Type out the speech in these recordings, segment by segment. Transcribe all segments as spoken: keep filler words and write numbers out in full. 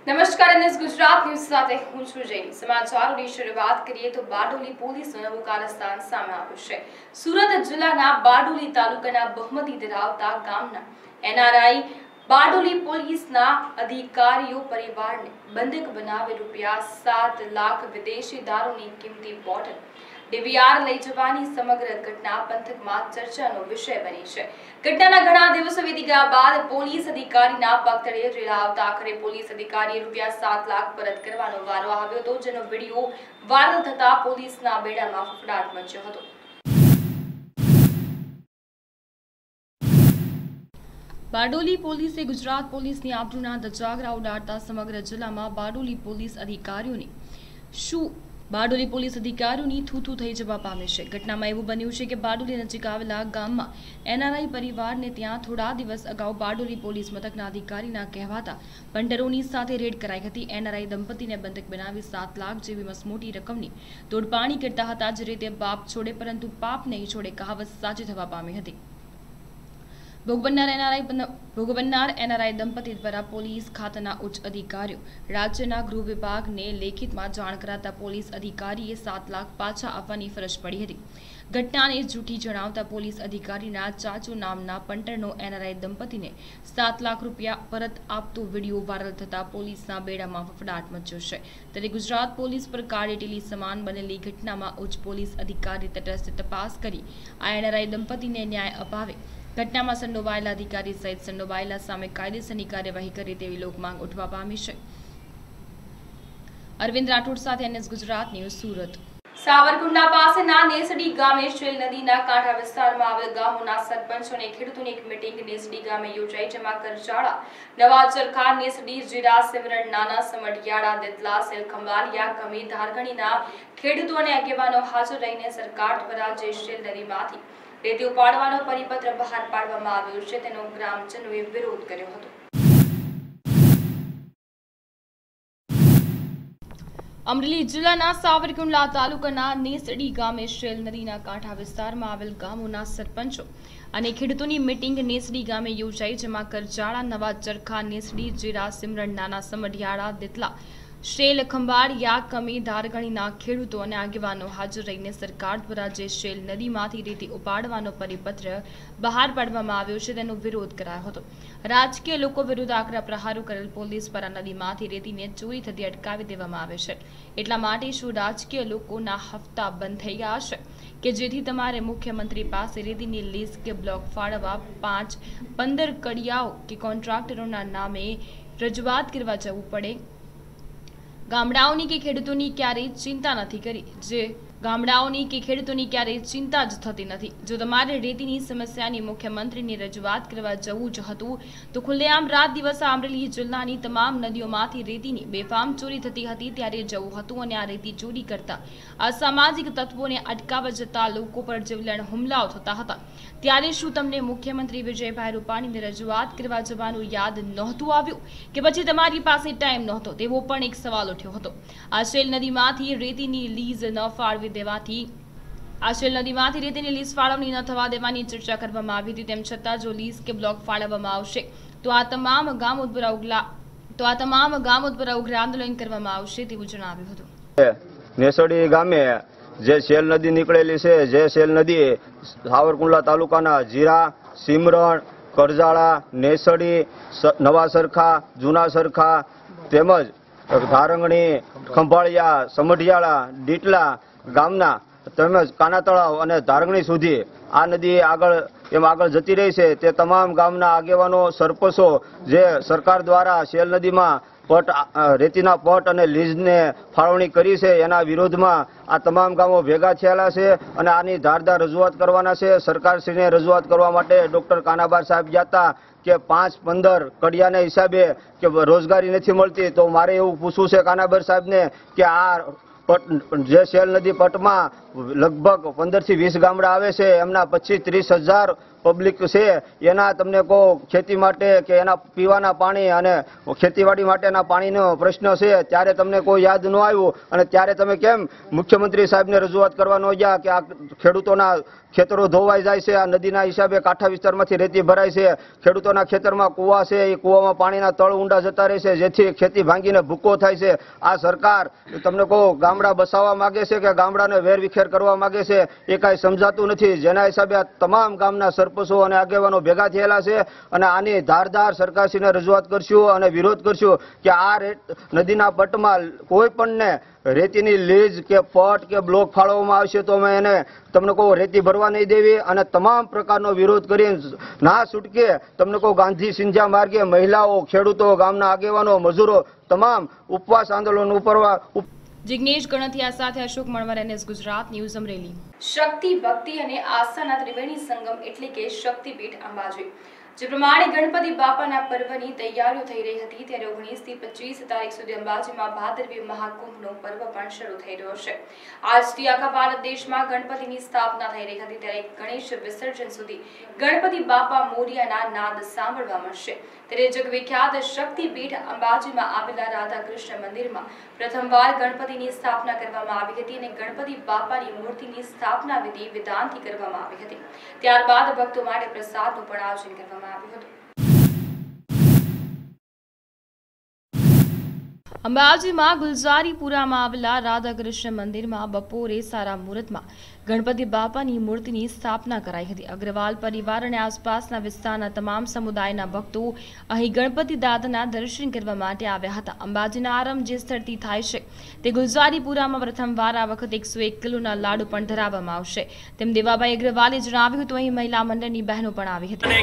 નમસ્કાર અને ગુજરાત ન્યૂઝ સાથે હું છું જૈની। સમાચારોની શરૂઆત કરીએ તો બારડોલી પોલીસનું નવું કારસ્તાન સામે આવ્યું છે। સુરત જિલ્લાના બારડોલી તાલુકાના બહુમતી ધરાવતા ગામના એનઆરઆઈ બારડોલી પોલીસના અધિકારીઓ પરિવારને બંધક બનાવી રૂપિયા સાત લાખ વિદેશી દારૂની કિંમતી બોટલ ડીવીઆર લઈ જવાની સમગ્ર ઘટના પંથકમાં ચર્ચાનો વિષય બની છે। ઘટનાના ઘણા દિવસો વીતી ગયા બાદ પોલીસ અધિકારીના પગતળે રેલા આવતા આખરે પોલીસ અધિકારીએ રૂપિયા સાત લાખ પરત કરવાનો વારો આવ્યો હતો, જેનો વિડીયો વાયરલ થતા પોલીસના બેડામાં ફફડાટ મચ્યો હતો। બારડોલી પોલીસે ગુજરાત પોલીસની આબરૂના ધજાગરા ઉડાડતા સમગ્ર જિલ્લામાં બારડોલી પોલીસ અધિકારીઓની શું બારડોલી પોલીસ અધિકારીઓની થૂથુ થઈ જવા પામે છે। ઘટનામાં એવું બન્યું છે કે બારડોલી નજીક આવેલા ગામમાં એનઆરઆઈ પરિવારને ત્યાં થોડા દિવસ અગાઉ બારડોલી પોલીસ મથકના અધિકારીના કહેવાતા પંટરોની સાથે રેડ કરાઈ હતી। એનઆરઆઈ દંપતીને બંધક બનાવી સાત લાખ જેવી મસમોટી રકમની તોડપાણી કરતા હતા। જે રીતે બાપ છોડે પરંતુ પાપ નહીં છોડે કહાવત સાચી થવા પામી હતી। ભોગ બનનાર એનઆરઆઈ ભોગ બનનાર એનઆરઆઈ દંપતી દ્વારા પોલીસ ખાતાના ઉચ્ચ અધિકારીઓ રાજ્યના ગૃહ વિભાગને લેખિતમાં જાણ કરાતા પોલીસ અધિકારીએ સાત લાખ પાછા આપવાની ફરજ પડી હતી। ઘટનાને જૂઠી જણાવતા પોલીસ અધિકારીના ચાચુ નામના પંટરનો એનઆરઆઈ દંપતીને સાત લાખ રૂપિયા પરત આપતો વિડીયો વાયરલ થતા પોલીસના બેડામાં ફફડાટ મચ્યો છે। ત્યારે ગુજરાત પોલીસ પર કાળેટીલી સમાન બનેલી ઘટનામાં ઉચ્ચ પોલીસ અધિકારી તટસ્થ તપાસ કરી આ એનઆરઆઈ દંપતીને ન્યાય અપાવે, ઘટનામાં સંડોવાયેલા અધિકારી સહિત સંડોવાયેલા સામે કાયદેસરની કાર્યવાહી કરે તેવી લોકમાંગ ઉઠવા પામી છે। અરવિંદ રાઠોડ સાથે એનએસ ગુજરાત ન્યૂઝ, સુરત। સાવરકુંડલા પાસેના નેસડી ગામે શેલ નદીના કાંઠા વિસ્તારમાં આવેલ ગામોના સરપંચો અને ખેડૂતોની એક મીટિંગ નેસડી ગામે યોજાઈ, જેમાં કરજાળા, નવા ચરખા, નેસડી, જીરા, સિમરણ, નાના સમઢિયાળા, દેતલા, સેલ, ખંભાળિયા, કમી, ધારગણીના ખેડૂતો અને આગેવાનો હાજર રહીને સરકાર દ્વારા જે શેલ નદીમાંથી રેતી ઉપાડવાનો પરિપત્ર બહાર પાડવામાં આવ્યો છે તેનો ગ્રામજનોએ વિરોધ કર્યો હતો। અમરેલી જિલ્લાના સાવરકુંડલા તાલુકાના નેસડી ગામે શેલ નદીના કાંઠા વિસ્તારમાં આવેલ ગામોના સરપંચો અને ખેડૂતોની મીટિંગ નેસડી ગામે યોજાઈ, જેમાં કરજાળા, નવા ચરખા, નેસડી, જીરા, સિમરણ, નાના સમઢિયાળા, દેતલા, શેલ, ખંભાળિયા, કમી, ધારગણીના ખેડૂતો અને આગેવાનો હાજર રહીને સરકાર દ્વારા જે શેલ નદીમાંથી રેતી ઉપાડવાનો પરિપત્ર બહાર પાડવામાં આવ્યો છે તેનો વિરોધ કરાયો હતો। રાજકીય લોકો વિરુદ્ધ આકરા પ્રહારો કરેલ પોલીસ પર નદીમાંથી રેતીને ચોરી થતી અટકાવી દેવામાં આવે છે। એટલા માટે શું રાજકીય લોકોના હપ્તા બંધ થઈ ગયા છે કે જેથી તમારે મુખ્યમંત્રી પાસે રેતીની લીઝ કે બ્લોક ફાળવવા પાંચ પંદર કડિયાઓ કે કોન્ટ્રાક્ટરોના નામે રજૂઆત કરવા જવું પડે? ગામડાઓની કે ખેડૂતોની ક્યારેય ચિંતા નથી કરી જે ગામડાઓની કે ખેડૂતોની ક્યારેય ચિંતા જ થતી નથી। જો તમારે રેતીની સમસ્યાની મુખ્યમંત્રીની રજૂઆત કરવા જવું જ હતું તો ખુલ્લેઆમ રાત દિવસ અમરેલી જિલ્લાની તમામ નદીઓમાંથી રેતીની બેફામ ચોરી થતી હતી ત્યારે જવું હતું અને આ રેતી ચોરી કરતા અસામાજિક તત્વોને અટકાવવા જતા લોકો પર જીવલેણ હુમલાઓ થતા હતા ત્યારે શું તમને મુખ્યમંત્રી વિજયભાઈ રૂપાણીને રજૂઆત કરવા જવાનું યાદ નહોતું આવ્યું કે પછી તમારી પાસે ટાઈમ નહોતો? તેવો પણ એક સવાલ ઉઠ્યો હતો। આ શેલ નદીમાંથી રેતીની લીઝ ન ફાળવી દેવાથી આ શેલ નદીમાંથી રેતીની લીઝ ફાળવણી ન થવા દેવાની ચર્ચા કરવામાં આવી હતી। તેમ છતાં જો લીઝ કે બ્લોક ફાળવવામાં આવશે તો આ તમામ ગામો પર ઉગલા તો આ તમામ ગામો પર ઉગ્ર આંદોલન કરવામાં આવશે તેવું જણાવ્યું હતું। નેસડી ગામે જે શેલ નદી નીકળેલી છે, જે શેલ નદી સાવરકુંડલા તાલુકાના જીરા, સિમરણ, કરજાળા, નેસડી, નવા સરખા, જૂના સરખા તેમજ ધારંગણી, ખંભાળિયા, સમઢિયાળા, ડીટલા ગામના તેમજ કાના તળાવ અને ધારંગણી સુધી આ નદી આગળ એમ આગળ જતી રહી છે તે તમામ ગામના આગેવાનો, સરપંચો જે સરકાર દ્વારા શેલ નદીમાં પટ રેતીના પટ અને લીઝને ફાળવણી કરી છે એના વિરોધમાં આ તમામ ગામો ભેગા થયેલા છે અને આની ધારદાર રજૂઆત કરવાના છે। સરકારશ્રીને રજૂઆત કરવા માટે ડોક્ટર કાનાબાર સાહેબ ગયા હતા કે પાંચ પંદર કડિયાના હિસાબે કે રોજગારી નથી મળતી, તો મારે એવું પૂછવું છે કાનાબાર સાહેબને કે આ પટ જે શેલ નદી પટમાં લગભગ પંદર થી વીસ ગામડા આવે છે, એમના પચીસ ત્રીસ હજાર પબ્લિક છે એના તમને કહો ખેતી માટે કે એના પીવાના પાણી અને ખેતીવાડી માટેના પાણીનો પ્રશ્ન છે ત્યારે તમને કોઈ યાદ ન આવ્યું અને ત્યારે તમે કેમ મુખ્યમંત્રી સાહેબને રજૂઆત કરવા ન ગયા કે આ ખેડૂતોના ખેતરો ધોવાઈ જાય છે, આ નદીના હિસાબે કાંઠા વિસ્તારમાંથી રેતી ભરાય છે, ખેડૂતોના ખેતરમાં કૂવા છે એ કૂવામાં પાણીના તળ ઊંડા જતા રહે છે જેથી ખેતી ભાંગીને ભૂકો થાય છે। આ સરકાર તમને કહો ગામડા બસાવવા માંગે છે કે ગામડાને વેરવિખેર કરવા માંગે છે એ કાંઈ સમજાતું નથી, જેના હિસાબે આ તમામ ગામના સરપંચો અને આગેવાનો ભેગા થયેલા છે અને આની ધારદાર સરકારશ્રીને રજૂઆત કરશું અને વિરોધ કરશું કે આ નદીના પટમાં કોઈ પણને રેતીની લીઝ કે પટ કે બ્લોક ફાળવવામાં આવશે તો અમે એને તમને કહું રેતી ભરવા નહીં દેવી અને તમામ પ્રકારનો વિરોધ કરીને ના છૂટકે તમને કહું ગાંધી સિંધ્યા માર્ગે મહિલાઓ, ખેડૂતો, ગામના આગેવાનો, મજૂરો તમામ ઉપવાસ આંદોલન ઉપરવા। જિગ્નેશ ગણતિયા સાથે અશોક મણવર, એનએસ ગુજરાત ન્યૂઝ અમરેલી। શક્તિ, ભક્તિ અને આસ્થાના ત્રિવેણી સંગમ એટલે કે શક્તિપીઠ અંબાજી જે પ્રમાણે ગણપતિ બાપાના પર્વની તૈયારીઓ થઈ રહી હતી ત્યારે ઓગણીસ થી પચીસ તારીખ સુધી અંબાજીમાં ભાદરવી મહાકુંભનો પર્વ પણ શરૂ થઈ રહ્યો છે। આજથી આખા ભારત દેશમાં ગણપતિની સ્થાપના થઈ રહી હતી ત્યારે ગણેશ વિસર્જન સુધી ગણપતિ બાપા મોરિયાના નાદ સાંભળવા મળશે। ત્યારે જગવિખ્યાત શક્તિપીઠ અંબાજીમાં આવેલા રાધા કૃષ્ણ મંદિરમાં પ્રથમવાર ગણપતિની સ્થાપના કરવામાં આવી હતી અને ગણપતિ બાપાની મૂર્તિની સ્થાપના વિધિ વિધાનથી કરવામાં આવી હતી। ત્યારબાદ ભક્તો માટે પ્રસાદનું પણ આયોજન કરવામાં આવ્યું હતું। અંબાજીમાં ગુલજારીપુરામાં આવેલા રાધા કૃષ્ણ મંદિરમાં બપોરે સારા મુહૂર્તમાં ગણપતિ બાપાની મૂર્તિની સ્થાપના કરાઈ હતી। અગ્રવાલ પરિવાર અને આસપાસના વિસ્તારના તમામ સમુદાયના ભક્તો અહીં ગણપતિ દાદાના દર્શન કરવા માટે આવ્યા હતા। અંબાજીના આરંભ જે સ્થળથી થાય છે તે ગુલજારીપુરામાં પ્રથમવાર આ વખતે એકસો એક કિલોના લાડુ પણ ધરાવવામાં આવશે તેમ દેવાભાઈ અગ્રવાલે જણાવ્યું હતું। અહીં મહિલા મંડળની બહેનો પણ આવી હતી।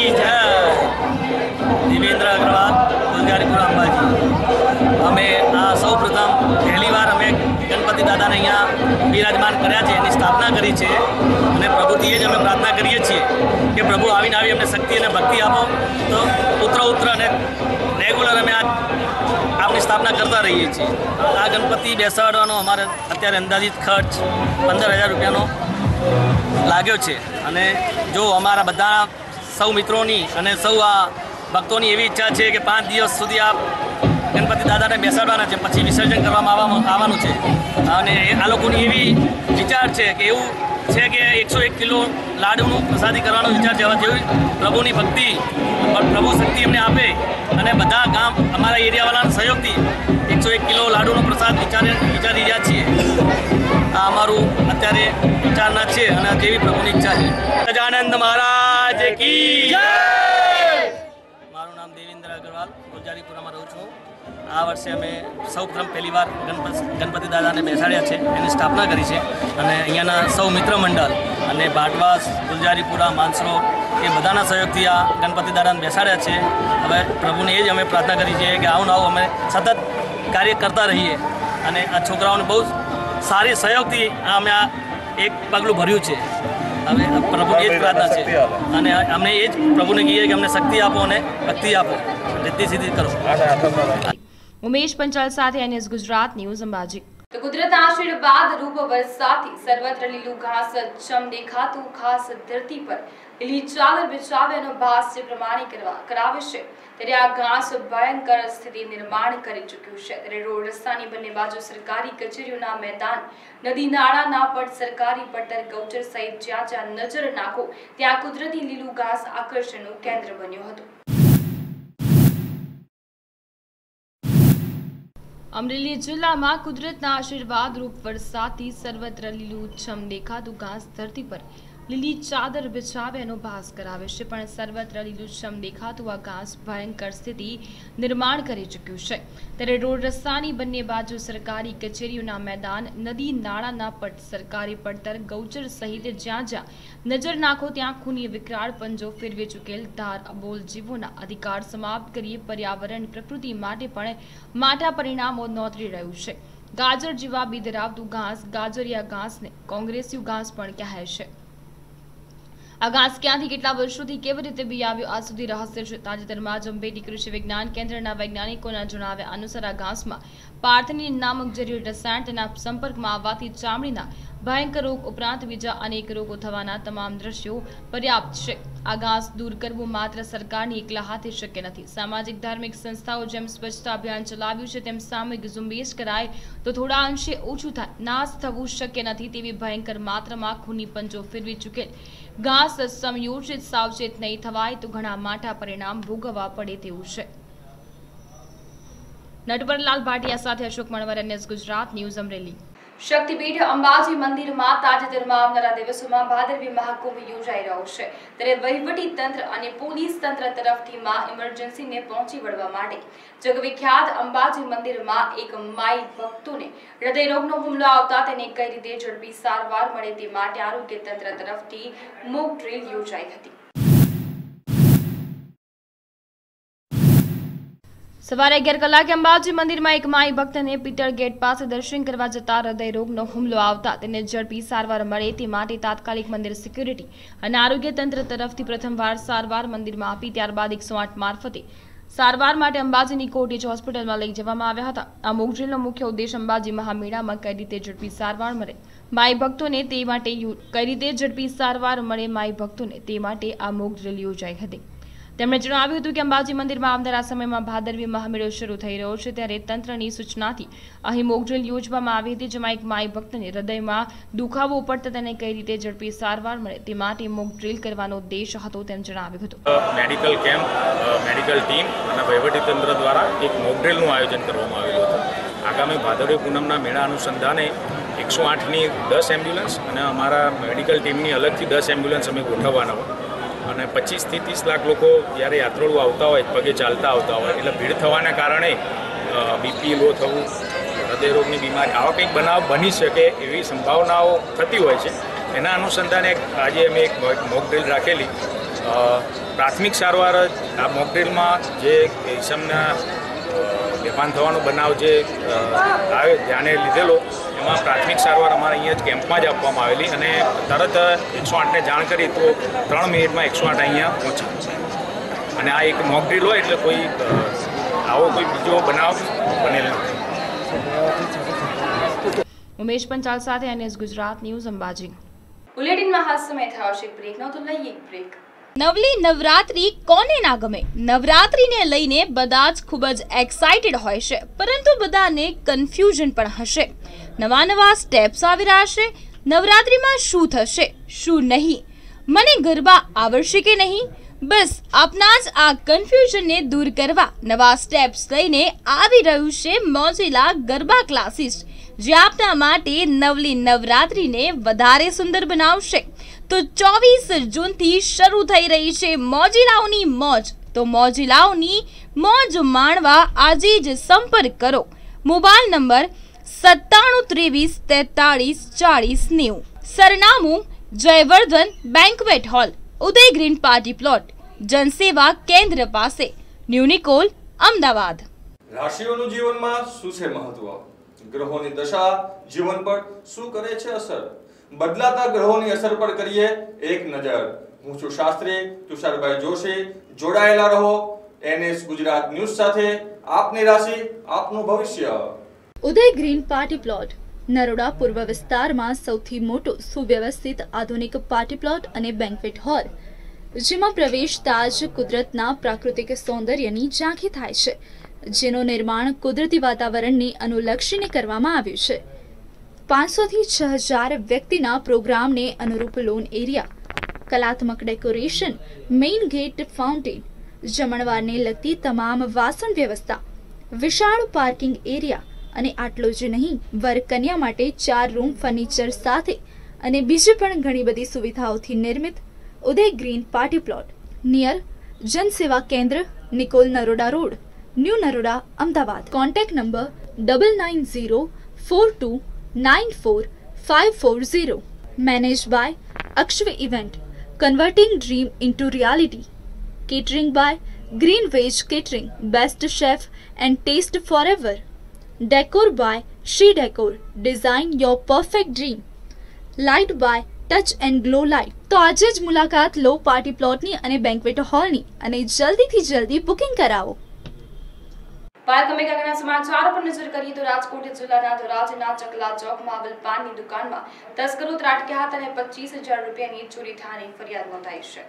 અમે આ સૌ પ્રથમ પહેલી વાર અમે ગણપતિ દાદાને અહીંયા બિરાજમાન કર્યા છે, એની સ્થાપના કરી છે અને પ્રભુથી જ અમે પ્રાર્થના કરીએ છીએ કે પ્રભુ આવીને આવી અમને શક્તિ અને ભક્તિ આપો તો ઉતરો ઉતર અને રેગ્યુલર અમે આ આપની સ્થાપના કરતા રહીએ છીએ। આ ગણપતિ બેસાડવાનો અમારે અત્યારે અંદાજિત ખર્ચ પંદર હજાર રૂપિયાનો લાગ્યો છે અને જો અમારા બધા સૌ મિત્રોની અને સૌ આ ભક્તોની એવી ઈચ્છા છે કે પાંચ દિવસ સુધી આ ગણપતિ દાદાને બેસાડવાના છે, પછી વિસર્જન કરવામાં આવવાનું છે અને આ લોકોની એવી વિચાર છે કે એવું છે કે એકસો એક કિલો લાડુનું પ્રસાદી કરવાનો વિચાર છે। જેવી પ્રભુની ભક્તિ, પ્રભુ શક્તિ અમને આપે અને બધા ગામ અમારા એરિયાવાળાના સહયોગથી એકસો એક કિલો લાડુનો પ્રસાદ વિચારે વિચારી રહ્યા છીએ। આ અમારું અત્યારે વિચારના છે અને જેવી પ્રભુની ઈચ્છા છે। ગજાનંદ મહારાજ કી જય। મારું નામ દેવેન્દ્ર અગ્રવાલ, ગુજારીપુરામાં રહું છું। આ વર્ષે અમે સૌ પ્રથમ પહેલી વાર ગણપતિ ગણપતિ દાદાને બેસાડ્યા છે, એની સ્થાપના કરી છે અને અહીંયાના સૌ મિત્ર મંડળ અને ભાટવાસ, ગુલજારીપુરા, માનસરો એ બધાના સહયોગથી આ ગણપતિ દાદાને બેસાડ્યા છે। હવે પ્રભુને એ જ અમે પ્રાર્થના કરી છે કે આવું આવું અમે સતત કાર્ય કરતા રહીએ અને આ છોકરાઓને બહુ સારી સહયોગથી અમે આ એક પગલું ભર્યું છે। હવે પ્રભુની એ જ પ્રાર્થના છે અને અમને એ જ પ્રભુને કહીએ કે અમને શક્તિ આપો અને ભક્તિ આપો, રીતિ સીધી કરો। ઉમેશ પંચાલ સાથે એનએસ ગુજરાત ન્યૂઝ અંબાજી। તો કુદરતના આશીર્વાદ રૂપ વરસાદથી સર્વત્ર લીલું ઘાસ ચમ દેખાતું ખાસ ધરતી પર લીલી ચાદર બિછાવ્યાનો ભાસ જે પ્રમાણે કરવા કરાવે છે ત્યારે આ ઘાસ ભયંકર સ્થિતિ નિર્માણ કરી ચૂક્યું છે। ત્યારે રોડ રસ્તાની બંને બાજુ સરકારી કચેરીઓના મેદાન, નદી નાળાના પટ, સરકારી પડતર, ગૌચર સહિત જ્યાં જ્યાં નજર નાખો ત્યાં કુદરતી લીલું ઘાસ આકર્ષણનું કેન્દ્ર બન્યું હતું। અમરેલી જિલ્લામાં કુદરતના આશીર્વાદ રૂપ વરસાદથી સર્વત્ર લીલુંછમ દેખાતું ઘાસ ધરતી પર લીલી ચાદર બિછાવ્યાનો ભાસ કરાવે છે, પણ સર્વત્ર લીલુંછમ દેખાતું આ ઘાસ ભયંકર સ્થિતિ નિર્માણ કરી ચૂક્યું છે। ત્યારે રોડ રસ્તાની બંને બાજુ સરકારી કચેરીઓના મેદાન, નદી નાળાના પટ, સરકારી પડતર, ગૌચર સહિત જ્યાં જ્યાં નજર નાખો ત્યાં ખૂની વિકરાળ પંજો ફેરવી ચૂકેલ ધાર અબોલ જીવોના અધિકાર સમાપ્ત કરી પર્યાવરણ, પ્રકૃતિ માટે પણ માઠા પરિણામો નોંધી રહ્યું છે। ગાજર જેવા બી ધરાવતું ઘાસ ગાજરિયા ઘાસને કોંગ્રેસિયું ઘાસ પણ કહે છે। આ ઘાસ ક્યાંથી કેટલા વર્ષોથી કેવી રીતે બી આવ્યું આ સુધી રહસ્ય છે। તાજેતરમાં જ અંબેટી કૃષિ વિજ્ઞાન કેન્દ્રના વૈજ્ઞાનિકોના જણાવ્યા અનુસાર આ ઘાસમાં પાર્થેનિન નામક ઝેરી રસાયણ તેના સંપર્કમાં આવવાથી ચામડીના ભયંકર રોગ ઉપરાંત બીજા અનેક રોગો થવાના તમામ દ્રશ્યો પર્યાપ્ત છે. આ ઘાસ દૂર કરવું માત્ર સરકારની એકલા હાથે શક્ય નથી. સામાજિક ધાર્મિક સંસ્થાઓ જેમ સ્વચ્છતા અભિયાન ચલાવ્યું છે તેમ સામૂહિક ઝુંબેશ કરાય તો થોડા અંશે ઓછું થાય. નાશ થવું શક્ય નથી તેવી ભયંકર માત્રામાં ખૂની પંજો ફેરવી ચૂકેલ ઘાસ સમયોજિત સાવચેત નહીં થવાય તો ઘણા માઠા પરિણામ ભોગવવા પડે તેવું છે. નટવરલાલ ભાટિયા સાથે અશોક મણવર, ગુજરાત ન્યૂઝ, અમરેલી. શક્તિપીઠ અંબાજી મંદિરમાં તાજેતરમાં આવનારા દિવસોમાં ભાદરવી મહાકુંભ યોજાઈ રહ્યો છે. ત્યારે વહીવટી તંત્ર અને પોલીસ તંત્ર તરફથી માં ઇમરજન્સીને પહોંચી વળવા માટે જગવિખ્યાત અંબાજી મંદિરમાં એક માઈ ભક્તોને હૃદયરોગનો હુમલો આવતા તેને કઈ રીતે ઝડપી સારવાર મળે તે માટે આરોગ્ય તંત્ર તરફથી મોક ડ્રીલ યોજાઈ હતી. સવારે અગિયાર કલાકે અંબાજી મંદિરમાં એક માઈ ભક્તને પિત્તળ ગેટ પાસે દર્શન કરવા જતા હૃદય રોગનો હુમલો આવતા તેને ઝડપી સારવાર મળે તે માટે તાત્કાલિક મંદિર સિક્યુરિટી અને આરોગ્ય તંત્ર તરફથી પ્રથમવાર સારવાર મંદિરમાં આપી ત્યારબાદ એકસો આઠ મારફતે સારવાર માટે અંબાજીની કોટેજ હોસ્પિટલમાં લઈ જવામાં આવ્યા હતા. આ મોક ડ્રીલનો મુખ્ય ઉદ્દેશ અંબાજી મહામેળામાં કઈ રીતે ઝડપી સારવાર મળે માઈ ભક્તોને તે માટે કઈ રીતે ઝડપી સારવાર મળે માઈ ભક્તોને તે માટે આ મોક ડ્રીલ યોજાઈ હતી. તેમણે જણાવ્યું હતું કે અંબાજી મંદિરમાં આવનારા સમયમાં ભાદરવી મહામેળો શરૂ થઈ રહ્યો છે ત્યારે તંત્રની સૂચનાથી અહીં મોક ડ્રીલ યોજવામાં આવી હતી જેમાં એક માઈ ભક્તને હૃદયમાં દુખાવો ઉપડતા તેને કઈ રીતે ઝડપી સારવાર મળે તે માટે મોક ડ્રીલ કરવાનો ઉદ્દેશ હતો તેમ જણાવ્યું હતું. મેડિકલ કેમ્પ, મેડિકલ ટીમ અને વહીવટી તંત્ર દ્વારા એક મોક ડ્રીલનું આયોજન કરવામાં આવેલું હતું. આગામી ભાદરવી પૂનમના મેળા અનુસંધાને એકસો આઠની દસ એમ્બ્યુલન્સ અને અમારા મેડિકલ ટીમની અલગથી દસ એમ્બ્યુલન્સ અમે ગોઠવવાના હોય અને પચીસથી ત્રીસ લાખ લોકો જ્યારે યાત્રાળુ આવતા હોય, પગે ચાલતા આવતા હોય એટલે ભીડ થવાના કારણે બીપી લો થવું, હૃદયરોગની બીમારી આવા કંઈક બનાવ બની શકે એવી સંભાવનાઓ થતી હોય છે. એના અનુસંધાને આજે અમે એક મોક ડ્રીલ રાખેલી. પ્રાથમિક સારવાર આ મોક ડ્રીલમાં જે ઇસમના બેભાન થવાનો બનાવ જે આવે ધ્યાને લીધેલો એમાં પ્રાથમિક સારવાર અમારે અહીંયા જ કેમ્પમાં જ આપવામાં આવેલી અને તરત એકસો આઠને જાણ કરી તો ત્રણ મિનિટમાં એકસો આઠ અહીંયા પહોંચ્યા. અને આ એક મોક ડ્રીલ હોય એટલે કોઈ આવો કોઈ બીજો બનાવ બનેલ નથી. ઉમેશ પંચાલ સાથે એનએસ ગુજરાત ન્યૂઝ, અંબાજી. બુલેટિનમાં હાલ સમય થયો છે બ્રેક નો તો લઈએ એક બ્રેક. નવલી નવરાત્રી કોને ના ગમે? નવરાત્રીને લઈને બધા જ ખૂબ જ એક્સાઇટેડ હોય છે પરંતુ બધાને કન્ફ્યુઝન પણ હશે. નવા નવા સ્ટેપ્સ આવી રહ્યા છે. નવરાત્રીમાં શું થશે, શું નહીં, મને ગરબા આવડશે કે નહીં? બસ આપના જ આ કન્ફ્યુઝનને દૂર કરવા નવા સ્ટેપ્સ લઈને આવી રહ્યું છે મોજીલા ગરબા ક્લાસીસ, જે આપના માટે નવલી નવરાત્રીને વધારે સુંદર બનાવશે. તો ચોવીસ જૂનથી શરૂ થઈ રહી છે મોજીલાઓની મોજ. તો મોજીલાઓની મોજ માણવા આજે જ સંપર્ક કરો. મોબાઈલ નંબર સત્તાણું ત્રેવીસ તેતાળીસ ચાળીસ નેવું. સરનામું Jayvardhan banquet hall, Uday green party plot, જનસેવા કેન્દ્ર પાસે, ન્યુનિકોલ, અમદાવાદ. રાશિઓનું જીવનમાં શું છે મહત્વ? ગ્રહોની દશા જીવન પર શું કરે છે અસર? બદલાતા ગ્રહોની અસર પર કરીએ એક નજર. હું છું શાસ્ત્રી તુષારભાઈ જોશી. જોડાયેલા રહો એનએસ ગુજરાત ન્યૂઝ સાથે. આપની રાશિ, આપનું ભવિષ્ય. Uday green party plot Naroda પૂર્વ વિસ્તારમાં સૌથી મોટો સુવ્યવસ્થિત આધુનિક પાર્ટી પ્લોટ અને બેન્ક્વેટ હોલ, જેમાં પ્રવેશતા જ કુદરતના પ્રાકૃતિક સૌંદર્યની ઝાંખી થાય છે, જેનું નિર્માણ કુદરતી વાતાવરણને અનુલક્ષીને કરવામાં આવ્યું છે. પાંચસો થી છ હજાર વ્યક્તિના પ્રોગ્રામને અનુરૂપ લોન એરિયા, કલાત્મક ડેકોરેશન, મેઇન ગેટ, ફાઉન્ટેન, જમણવારને લગતી તમામ વાસણ વ્યવસ્થા, વિશાળ પાર્કિંગ એરિયા અને આટલું જ નહીં, વર કન્યા માટે ચાર રૂમ ફર્નિચર સાથે અને બીજી પણ ઘણી બધી સુવિધાઓથી નિર્મિત Uday green party plot near Janseva Kendra, Nikol, Naroda road, new Naroda, Ahmedabad. Contact number double nine zero four two nine four five four zero. Manage by Akshvi event, converting dream into reality. Catering by green veg catering, best chef and taste forever. Decor by Shri decor, design your perfect dream. Light by touch and glow light. તો આજે જ મુલાકાત લો party પ્લોટની અને banquet હોલની અને જલ્દીથી જલ્દી booking કરાવો. બાદ અમે આગળના સમાચારો પર નજર કરીએ તો રાજકોટ જિલ્લાના ધોરાજીના ચકલા ચોકમાં આવેલ પાનની દુકાનમાં તસ્કરો ત્રાટક્યા હતા અને પચીસ હજાર રૂપિયાની ચોરી થયાની ફરિયાદ નોંધાઈ છે.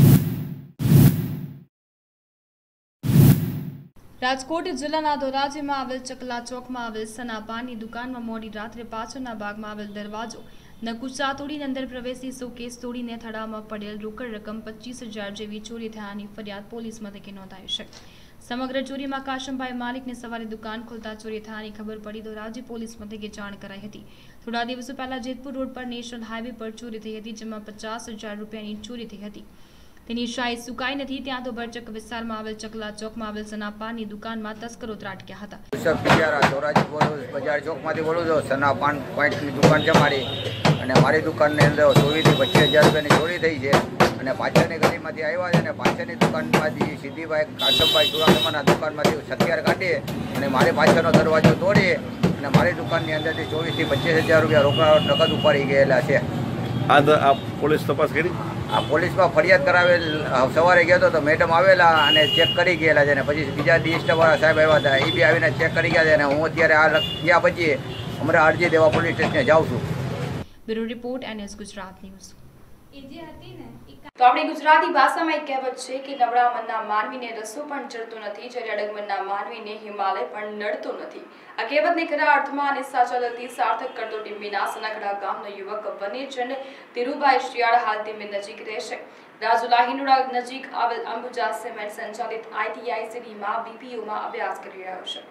રાજકોટ જિલ્લાના ધોરાજીમાં આવેલ ચકલા ચોકમાં આવેલ સના પાનની દુકાનમાં મોડી રાત્રે પાછળના ભાગમાં આવેલ દરવાજો નકુચા તોડીને અંદર પ્રવેશી શોકેસ તોડીને થડામાં પડેલ રોકડ રકમ પચીસ હજાર જેવી ચોરી થયાની ફરિયાદ પોલીસ મથકે નોંધાઈ છે. સમગ્ર ચોરીમાં કાશમભાઈ માલિકને સવારે દુકાન ખોલતા ચોરી થયાની ખબર પડી ધોરાજી પોલીસ મથકે જાણ કરાઈ હતી. થોડા દિવસો પહેલા જેતપુર રોડ પર નેશનલ હાઈવે પર ચોરી થઈ હતી, જેમાં પચાસ હજાર રૂપિયાની ચોરી થઈ હતી. તેની શાહી સુકાઈ નથી. ત્યાં તો ભરચક વિસ્તારમાં આવેલ ચકલા ચોકમાં આવેલ સના પાનની દુકાનમાં તસ્કરો ત્રાટક્યા હતા. ધોરાજી બજાર ચોકમાંથી બોલું છું. સના પાન પોઈન્ટની દુકાન છે મારી, અને મારી દુકાનની અંદર ચોવીસથી પચીસ હજાર રૂપિયાની ચોરી થઈ છે. અને પાછળની ગલીમાંથી આવ્યા છે અને પાછળની દુકાનમાંથી સીધીભાઈ કાશમભાઈ ચુડાસમાના દુકાનમાંથી હથિયાર કાઢી અને મારી પાછળનો દરવાજો તોડી અને મારી દુકાનની અંદરથી ચોવીસથી પચીસ હજાર રૂપિયા રોકડા નગદ ઉપાડી ગયેલા છે. આ પોલીસ તપાસ કરી? આ પોલીસમાં ફરિયાદ કરાવેલ. સવારે ગયો હતો તો મેડમ આવેલા અને ચેક કરી ગયેલા છે. અને પછી બીજા ડિસ્ટવાળા સાહેબ આવ્યા હતા, એ બી આવીને ચેક કરી ગયા છે. અને હું અત્યારે આ ગયા પછી અમારે અરજી દેવા પોલીસ સ્ટેશને જાઉં છું. Bureau report NS Gujarat news. તો આપણી ગુજરાતી ભાષામાં એક કહેવત છે કે નબળા મનના માનવીને રસ્તો પણ ચડતો નથી, જ્યારે અડગ મનના માનવીને હિમાલય પણ નડતો નથી. આ કહેવતને ખરા અર્થમાં અને સાચા દિલથી સાર્થક કરતો ટીમ્બીના સનાખડા ગામનો યુવક વનેચંદ ધીરુભાઈ શિયાળ હાલ ટીમ્બી નજીક રહેશે. રાજુલા હિંડોળા નજીક આવેલ અંબુજા સિમેન્ટ સંચાલિત આઈટીઆઈ સીડીમાં બીપીઓમાં અભ્યાસ કરી રહ્યો છે.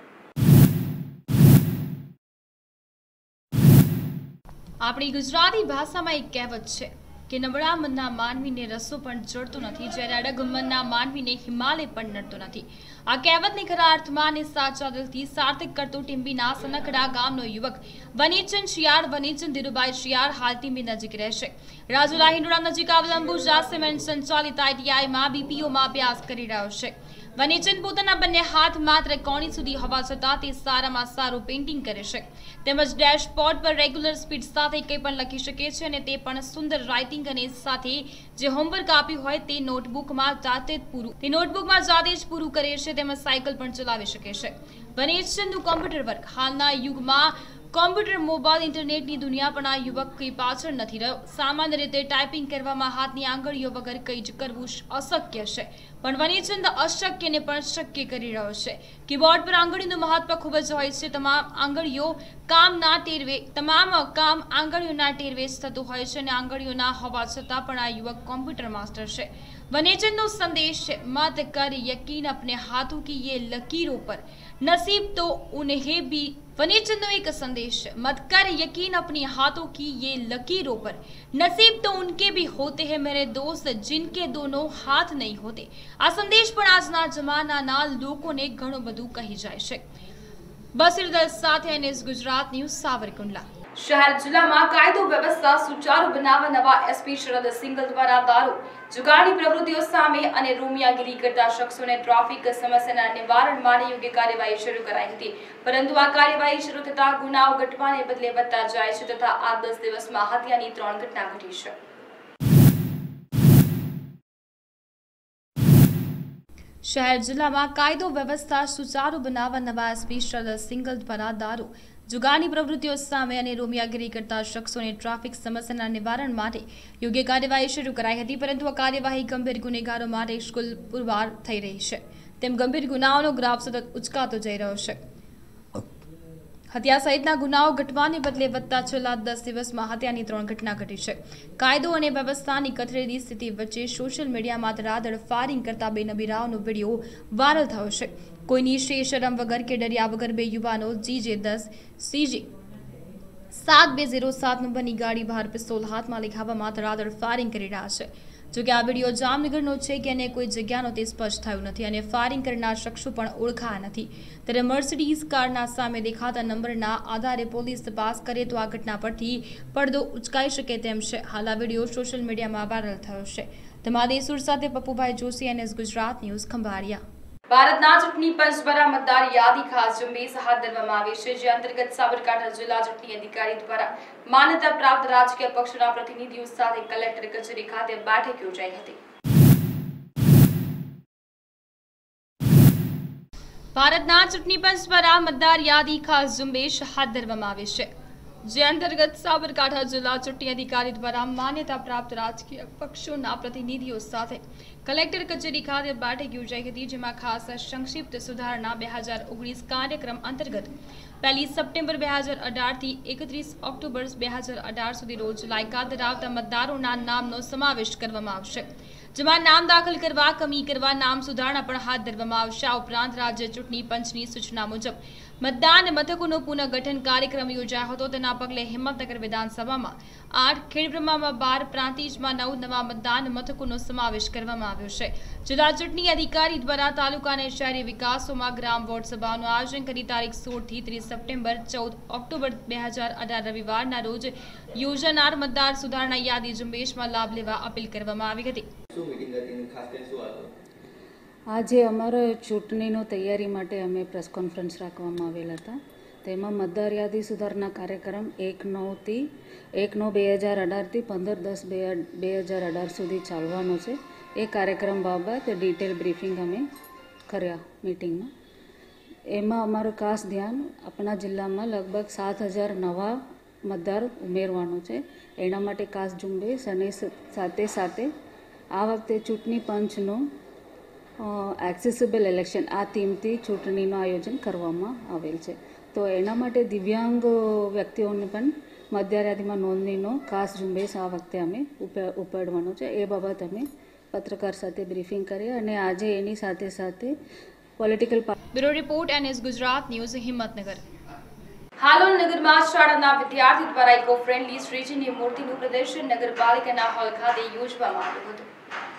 આપણી ગુજરાતી ભાષામાં એક કહેવત છે કે નબળા મનના માનવીને રસ્તો પણ ચડતો નથી, જ્યારે અડગ મનના માનવીને હિમાલય પણ નડતો નથી. આ કહેવતને ખરા અર્થમાં અને સાચા દિલથી સાર્થક કરતો ટીમ્બીના સનખડા ગામનો યુવક વનેચંદ શિયાળ વનેચંદ ધીરુભાઈ શિયાળ હાલ ટીમ્બી નજીક રહેશે. રાજુલા હિંડોળા નજીક આવેલ અંબુજા સિમેન્ટ સંચાલિત આઈટીઆઈમાં બીપીઓમાં અભ્યાસ કરી રહ્યો છે. વનેચંદ પોતાના બંને હાથ માત્ર કોણી સુધી હોવા છતાં તે સારામાં સારું પેઇન્ટિંગ કરે છે, તેમજ ડેશબોર્ડ પર રેગ્યુલર સ્પીડ સાથે કંઈ પણ લખી શકે છે, અને તે પણ સુંદર રાઇટિંગ અને સાથે જે હોમવર્ક આપ્યું હોય તે નોટબુકમાં જાતે જ પૂરું તે નોટબુકમાં જાતે જ પૂરું કરે છે, તેમજ સાયકલ પણ ચલાવી શકે છે. વનેચંદનું કોમ્પ્યુટર વર્ક હાલના યુગમાં કોમ્પ્યુટર મોબાઈલ ઇન્ટરનેટની દુનિયા પણ આ યુવક કંઈ પાછળ નથી રહ્યો. સામાન્ય રીતે ટાઈપિંગ કરવામાં હાથની આંગળીઓ વગર કંઈ જ કરવું અશક્ય છે, પણ વનેચંદ અશક્યને પણ શક્ય કરી રહ્યો છે. કીબોર્ડ પર આંગળીનું મહત્વ ખૂબ જ હોય છે. તમામ આંગળીઓ કામના ટેરવે તમામ કામ આંગળીઓના ટેરવે જ થતું હોય છે, અને આંગળીઓના હોવા છતાં પણ આ યુવક કોમ્પ્યુટર માસ્ટર છે. वनेचंद संदेश है, मत कर यकीन अपने हाथों की ये लकीरों पर, नसीब तो उन्हें भी। वनेचंद एक संदेश है, मत कर यकीन अपने हाथों की ये लकीरों पर, नसीब तो उनके भी होते हैं मेरे दोस्त जिनके दोनों हाथ नहीं होते। आ संदेश पर आजना जमानाना लोकोने घणो बधु कही जाय छे। बसीर दल साथे एनएस गुजरात न्यूज सावरकुंडला। शहर जिला में कायदो व्यवस्था सुचारू बनावा नवा एसपी शरद सिंगल द्वारा दारू जुगाड़नी प्रवृत्तिओ सामे अने रोमियागिरी करता शख्सोने ट्राफिक समस्याना निवारण माटे योग्य कार्यवाही शुरू कराई हती, परंतु आ कार्यवाही शुरू थता गुनाओ घटवाने बदले વધતા જાય છે तथा आ दस દિવસમાં હત્યાની ત્રણ ઘટના ઘટી છે। शहर जिला में कायदो व्यवस्था सुचारू बनावा नवा एसपी शरद सिंगल द्वारा दारू जुगानी प्रवृत्तिओ सामे अने रोमियागिरी करता शख्सोने ट्राफिक समस्याना निवारण माटे योग्य कार्यवाही शुरू कराई हती, परंतु आ कार्यवाही गंभीर गुनेगारो माटे स्कूल पुरवार थई रही छे। तेम गंभीर गुनाओनो ग्राफ सतत उचकातो जई रह्यो छे। हत्या सहितना गुनाओ घटवाने बदले વધતા છેલ્લા દસ દિવસમાં હત્યાની ત્રણ ઘટના ઘટી છે। કાયદો અને વ્યવસ્થાની કથળેલી સ્થિતિ વચ્ચે સોશિયલ મીડિયામાં ધરાધડ ફાયરિંગ કરતા બે નબીરાઓનો વિડીયો વાયરલ થયો છે। કોઈની શરમ વગર કે ડર્યા વગર બે યુવાનો જીજે દસ સીજે સાત બે ઝીરો સાત નંબરની ગાડી બહાર પિસ્તોલ હાથમાં લઈ હવામાં ધરાધડ ફાયરિંગ કરી રહ્યા છે। જો કે આ વિડીયો જામનગરનો છે કે અને કોઈ જગ્યાનો તે સ્પષ્ટ થયું નથી અને ફાયરિંગ કરનાર શખ્સો પણ ઓળખાયા નથી। ત્યારે મર્સિડીઝ કારના સામે દેખાતા નંબરના આધારે પોલીસ તપાસ કરે તો આ ઘટના પરથી પડદો ઉચકાઈ શકે તેમ છે। હાલ આ વિડીયો સોશિયલ મીડિયામાં વાયરલ થયો છે। તમારી સુર સાથે પપ્પુભાઈ જોશી, એનએસ ગુજરાત ન્યૂઝ ખંભાળિયા। ભારતના ચૂંટણી પંચ દ્વારા મતદાર યાદી ખાસ ઝુંબેશ હાથ ધરવામાં આવી છે, જે અંતર્ગત સાબરકાંઠા જિલ્લા ચૂંટણી અધિકારી દ્વારા માન્યતા પ્રાપ્ત રાજકીય પક્ષના પ્રતિનિધિઓ સાથે કલેક્ટર કચેરી ખાતે બેઠક યોજાઈ હતી। ભારતના ચૂંટણી પંચ દ્વારા મતદાર યાદી ખાસ ઝુંબેશ હાથ ધરવામાં આવી છે, જે અંતર્ગત સાબરકાંઠા જિલ્લા ચૂંટણી અધિકારી દ્વારા માન્યતા પ્રાપ્ત રાજકીય પક્ષોના પ્રતિનિધિઓ સાથે કલેક્ટર કચેરી ખાતે બેઠક યોજાઈ હતી, જેમાં ખાસ સંક્ષિપ્ત સુધારણા બે હજાર ઓગણીસ કાર્યક્રમ અંતર્ગત પહેલી સપ્ટેમ્બર બે હજાર અઢાર થી એકત્રીસ ઓક્ટોબર બે હજાર અઢાર સુધી રોજ લાયકાત ધરાવતા મતદારોના નામનો સમાવેશ કરવામાં આવશે, જેમાં નામ દાખલ કરવા, કમી કરવા, નામ સુધારણા પણ હાથ ધરવામાં આવશે। આ ઉપરાંત રાજ્ય ચૂંટણી પંચની સૂચના મુજબ મતદાન મથકોનું પુનઃગઠન કાર્યક્રમ યોજાયો હતો। તેના પગલે હિંમતનગર વિધાનસભામાં આઠ, ખેડબ્રહ્મામાં બાર, પ્રાંતિજમાં નવ નવા મતદાન મથકોનો સમાવેશ કરવામાં આવ્યો છે। જિલ્લા ચૂંટણી અધિકારી દ્વારા તાલુકા અને શહેરી વિકાસોમાં ગ્રામ વોર્ડ સભાનું આયોજન કરી તારીખ સોળ થી ત્રીસ સપ્ટેમ્બર, ચૌદ ઓક્ટોબર બે હજાર અઢાર રવિવારના રોજ યોજાનાર મતદાર સુધારણા યાદી ઝુંબેશમાં લાભ લેવા અપીલ કરવામાં આવી હતી। આજે અમારા ચૂંટણીનો તૈયારી માટે અમે પ્રેસ કોન્ફરન્સ રાખવામાં આવેલા હતા। તેમાં મતદાર યાદી સુધારણા કાર્યક્રમ એક નવથી એક નવ બે હજાર અઢારથી પંદર દસ બે બે હજાર અઢાર સુધી ચાલવાનો છે। એ કાર્યક્રમ બાબત ડિટેલ બ્રીફિંગ અમે કર્યા મીટિંગમાં। એમાં અમારું ખાસ ધ્યાન આપણા જિલ્લામાં લગભગ સાત હજાર નવા મતદાર ઉમેરવાનું છે, એના માટે ખાસ ઝુંબેશ અને સાથે સાથે આ વખતે ચૂંટણી પંચનું એક્સેસિબલ ઇલેક્શન આ થીમથી ચૂંટણીનું આયોજન કરવામાં આવેલ છે। તો એના માટે દિવ્યાંગ વ્યક્તિઓને પણ મતદાર યાદીમાં નોંધણીનો ખાસ ઝુંબેશ આ વખતે અમે ઉપાડવાનો છે। એ બાબત અમે પત્રકાર સાથે બ્રીફિંગ કરી અને આજે એની સાથે સાથે political bureau report NS Gujarat news Himmatnagar. Halol નગરમાં શાળાના વિદ્યાર્થી દ્વારા ઇકો ફ્રેન્ડલી શ્રીજીની મૂર્તિનું પ્રદર્શન નગરપાલિકાના હોલ ખાતે યોજવામાં આવ્યું હતું।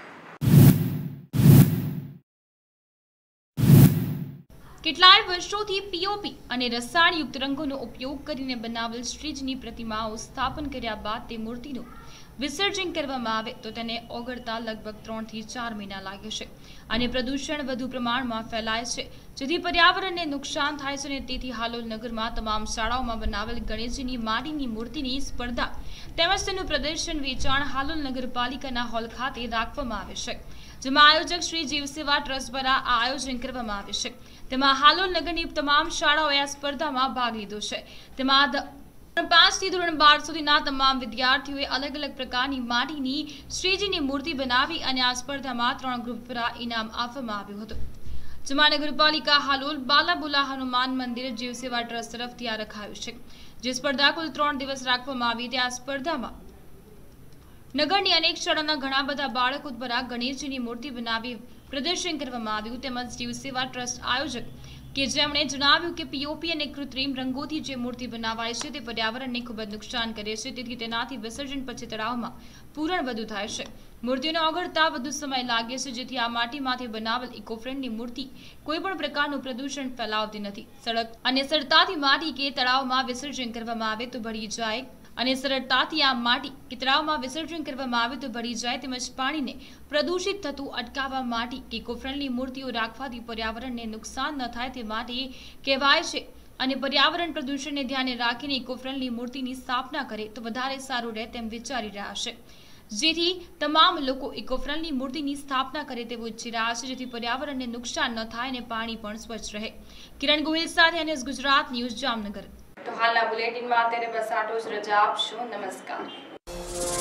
કેટલાય વર્ષોથી પીઓપી અને રસાયણયુક્ત રંગોનો ઉપયોગ કરીને બનાવેલ શ્રીજીની પ્રતિમાઓ સ્થાપન કર્યા બાદ તે મૂર્તિનું વિસર્જન કરવામાં આવે તો તેને ઓગળતા લગભગ ત્રણ થી ચાર મહિના લાગે છે અને પ્રદૂષણ વધુ પ્રમાણમાં ફેલાય છે, જેથી પર્યાવરણને નુકસાન થાય છે અને તેથી હાલોલ નગરમાં તમામ શાળાઓમાં બનાવેલ ગણેશજીની માટીની મૂર્તિની સ્પર્ધા તેમજ તેનું પ્રદર્શન વેચાણ હાલોલ નગરપાલિકાના હોલ ખાતે રાખવામાં આવે છે, જેમાં આયોજક શ્રી જીવસેવા ટ્રસ્ટ દ્વારા આ આયોજન કરવામાં આવે છે। તેમાં હાલોલ નગરની તમામ શાળાઓએ આ સ્પર્ધામાં ભાગ લીધો છે। તેમાં પાંચ થી ધોરણ બાર સુધીના તમામ વિદ્યાર્થીઓએ અલગ અલગ પ્રકારની માટીની શ્રીજીની મૂર્તિ બનાવી અને આ સ્પર્ધામાં ત્રણ ગ્રુપ દ્વારા ઇનામ આપવામાં આવ્યું હતું, જેમાં નગરપાલિકા હાલોલ બાલાબુલા હનુમાન મંદિર જીવસેવા ટ્રસ્ટ તરફથી આ રખાયું છે। જે સ્પર્ધા કુલ ત્રણ દિવસ રાખવામાં આવી હતી। આ સ્પર્ધામાં નગરની અનેક શાળાના ઘણા બધા બાળકો દ્વારા ગણેશજીની મૂર્તિ બનાવી પ્રદર્શન કરવામાં આવ્યું, તેમજ જીવસેવા ટ્રસ્ટ આયોજક કે જેમણે જણાવ્યું કે પીઓપી અને કૃત્રિમ રંગોથી જે મૂર્તિ બનાવાય છે તે પર્યાવરણને ખૂબ જ નુકસાન કરે છે, તેથી તેનાથી વિસર્જન પછી તળાવમાં પૂરણ વધુ થાય છે। મૂર્તિઓને ઓગળતા વધુ સમય લાગે છે, જેથી આ માટીમાંથી બનાવેલ ઇકો ફ્રેન્ડલી મૂર્તિ કોઈ પણ પ્રકારનું પ્રદૂષણ ફેલાવતી નથી। સડક અને સરળતાથી માટી કે તળાવમાં વિસર્જન કરવામાં આવે તો ભળી જાય અને સરળતાથી આ માટી કે તળાવમાં વિસર્જન કરવામાં આવે તો ભળી જાય, તેમજ પાણીને પ્રદૂષિત થતું અટકાવવા માટે ઇકો ફ્રેન્ડલી મૂર્તિઓ રાખવાથી પર્યાવરણને નુકસાન ન થાય તે માટે કહેવાય છે અને પર્યાવરણ પ્રદૂષણને ધ્યાને રાખીને ઇકો ફ્રેન્ડલી મૂર્તિની સ્થાપના કરે તો વધારે સારું રહે તેમ વિચારી રહ્યા છે, જેથી તમામ લોકો ઇકો ફ્રેન્ડલી મૂર્તિની સ્થાપના કરે તેવું ઈચ્છી રહ્યા છે, જેથી પર્યાવરણને નુકસાન ન થાય અને પાણી પણ સ્વચ્છ રહે। કિરણ ગોહિલ સાથે એનએસ ગુજરાત ન્યૂઝ જામનગર। તો હાલના બુલેટિનમાં અત્યારે બસ આટલું જ, રજા આપશો, નમસ્કાર।